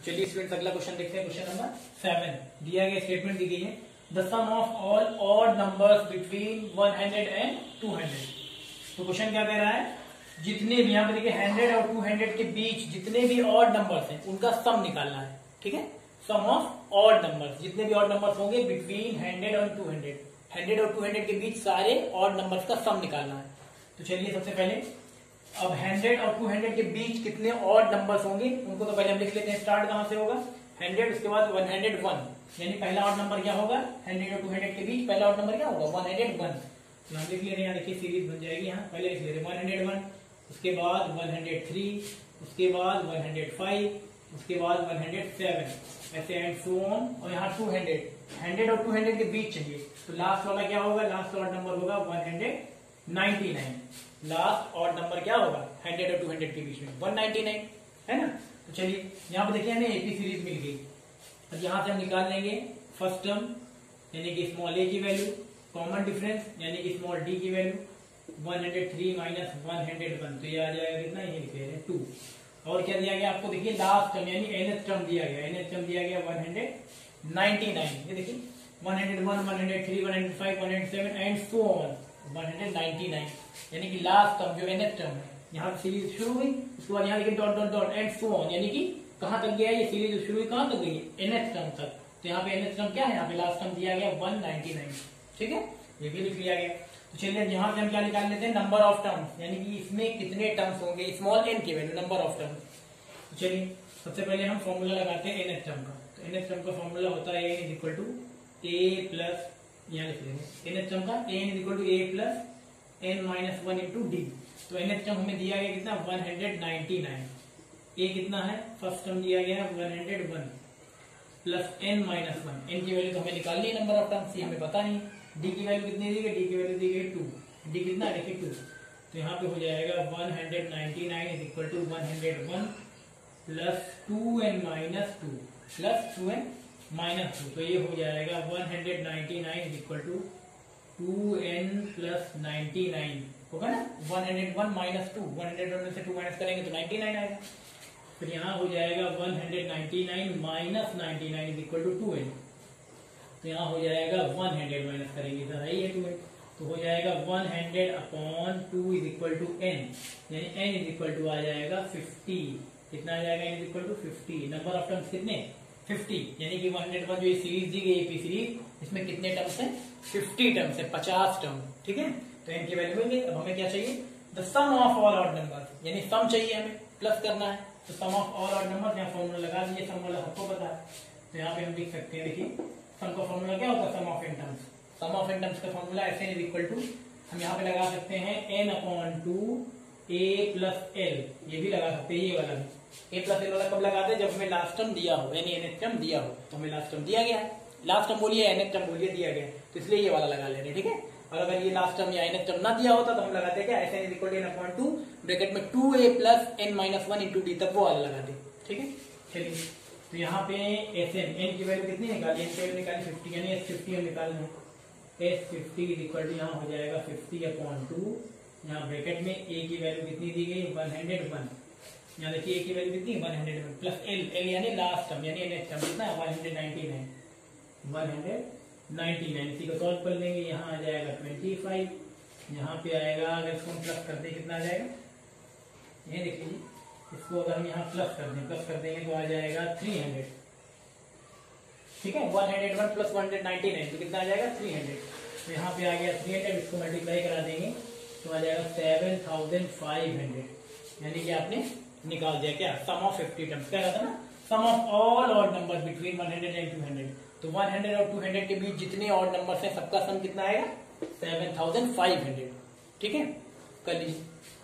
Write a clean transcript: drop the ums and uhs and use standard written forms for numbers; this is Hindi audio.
चलिए स्टूडेंट्स अगला क्वेश्चन देखते हैं। क्वेश्चन नंबर 7 दिया गया स्टेटमेंट दी गई है the sum of all odd numbers between 100 and 200। तो क्वेश्चन क्या कह रहा है, जितने भी यहाँ पे देखिए 100 और 200 के बीच जितने भी ऑड नंबर्स हैं उनका सम निकालना है। ठीक है, सम ऑफ ऑड नंबर्स, जितने भी ऑड नंबर्स होंगे बिटवीन 100 और 200, 100 और 200 के बीच सारे ऑड नंबर्स का सम निकालना है। तो चलिए सबसे पहले अब 100 और 200 के बीच कितने ऑड नंबर्स होंगे उनको तो पहले हम लिख लेते हैं। स्टार्ट कहां से होगा, 100 उसके बाद 101, यानी पहला ऑड नंबर क्या होगा 100 और 200 के बीच पहला ऑड नंबर क्या होगा 101। तो हम लिख ले रहे हैं, यहाँ देखिए सीरीज बन जाएगी। यहाँ पहले लिख ले रहे हैं 101, उसके बाद 103, उसके बाद 105, उसके बाद 107, ऐसे एंड सो ऑन। और यहाँ 200, 100 और 200 के बीच चाहिए, तो लास्ट वाला क्या होगा, लास्ट ऑड नंबर होगा 199। लास्ट ऑड नंबर क्या होगा 100 और 200 के बीच में 199, है ना। तो चलिए यहाँ पे देखिए हमें एपी सीरीज मिल गई। अब यहाँ से हम निकाल लेंगे फर्स्ट टर्म यानी कि स्मॉल ए की वैल्यू, कॉमन डिफरेंस यानी कि स्मॉल डी की वैल्यू 103 माइनस 101, तो ये आ जाएगा कितना, ये लिख रहे हैं 2। और क्या दिया गया आपको, देखिए लास्ट टर्म यानी एनएच टर्म दिया गया, एनएच टर्म दिया गया 199। ये देखिए 101, 103, 105, 107 एंड सो ऑन 199, यानी कि लास्ट टर्म जो एनएच टर्म है। यहाँ सीरीज शुरू हुई, उसके बाद यहाँ देखिए dot dot dot and so on, यानी कि कहां तक गया ये सीरीज शुरू हुई, कहां तक गई एनएच टर्म तक। तो यहाँ पे एनएच टर्म क्या है, यहाँ पे लास्ट टर्म दिया गया 199। ठीक है, ये भी लिख लिया गया। तो चलिए यहाँ से हम क्या निकाल लेते हैं, नंबर ऑफ टर्म्स, यानी कि इसमें कितने टर्म्स होंगे स्मॉल एन की वैल्यू, नंबर ऑफ टर्म्स। तो चलिए सबसे पहले हम फॉर्मूला लगाते हैं एनएच टर्म का। तो एनएच टर्म का फॉर्मूला होता है n is equal to a plus, यहाँ लिख लेंगे एनएच टर्म का n is equal to a plus n minus 1 into d. तो एनएच टर्म हमें दिया गया कितना 199, ए कितना है फर्स्ट टर्म दिया गया 101 प्लस एन माइनस 1, एन की वैल्यू तो हमें निकालनी है नंबर ऑफ टर्म्स, ये हमें पता नहीं। डी की वैल्यू कितनी दी गई, डी की वैल्यू दी गई 2, डी कितना है देखिए 2। तो यहाँ पे हो जाएगा 199 is equal to 101 plus 2n minus 2 plus 2n minus 2, तो ये हो जाएगा 199 is equal to 2n plus 99 होगा ना। 101 माइनस 2, 101 में से 2 माइनस करेंगे तो 99 आएगा। फिर यहाँ हो जाएगा 199 minus 99 is equal to 2n, तो यहाँ हो जाएगा 100 माइनस करेंगे तो है 2n, तो हो जाएगा 100 upon 2 is equal to n, यानी n इज इक्वल टू आ जाएगा 50। कितना आ जाएगा n is equal to 50। Number of terms कितने 50, यानी कि 101 जो ये सीरीज दी गई एपी सीरीज, इसमें कितने टर्म्स हैं 50 टर्म्स है, 50 टर्म। ठीक है, तो n की वैल्यू मिल गई। अब हमें क्या चाहिए, the sum of all odd number, यानी सम चाहिए हमें, प्लस करना है। तो sum of all odd number, यहाँ फॉर्मूला लगा दीजिए, सम वाला सबको पता है। तो यहाँ पे हम लिख सकते हैं, देखिए सम का फॉर्मूला क्या होता है, sum of n terms. Sum of n terms का formula s n is equal to, हम यहाँ पे लगा सकते हैं n upon 2 a plus l, ये भी लगा सकते हैं, ये वाला भी। ए प्लस एल वाला कब लगाते हैं, जब हमें लास्ट टर्म दिया हो, यानी एनएच टर्म दिया हो। तो हमें लास्ट टर्म दिया गया है, लास्ट टर्म बोलिए एनएच टर्म बोलिए दिया गया है, तो इसलिए ये वाला लगा ले रहे। ठीक है, और अगर ये लास्ट टर्म या एनएच टर्म ना दिया होता तो हम लगाते हैं क्या, s n is equal to n upon 2 bracket में 2a plus n minus 1 into d, तब वो वाला लगाते। ठीक है, चलिए तो यहाँ पे एस एन की वैल्यू कितनी निकाली, एन की वैल्यू निकाली 50, यानी S50 हम निकाल लें। S50 इज इक्वल टू यहाँ हो जाएगा 50 अपॉन 2, यहाँ ब्रैकेट में ए की वैल्यू कितनी दी गई 101, यहाँ देखिए ए की वैल्यू कितनी 101 प्लस एल यानी लास्ट टर्म यानी एनएच टर्म कितना 199, 199। इसी को सॉल्व कर लेंगे, यहाँ आ जाएगा 25, यहाँ पे आएगा, अगर इसको हम प्लस कर दें कितना आ जाएगा, ये देखिए इसको अगर हम यहाँ प्लस कर देंगे तो आ जाएगा 300। ठीक है, 101 प्लस 199 तो कितना आ जाएगा 300। तो यहाँ पे आ गया 300, इसको मल्टीप्लाई करा देंगे तो आ जाएगा 7500, यानी कि आपने निकाल दिया क्या, सम ऑफ 50 टर्म्स। क्या रहता ना, sum of all odd number between 100 and 200। तो 100 और 200 के बीच जितने ऑड नंबर्स हैं सबका सम कितना आएगा 7500। ठीक है, कर लीजिए।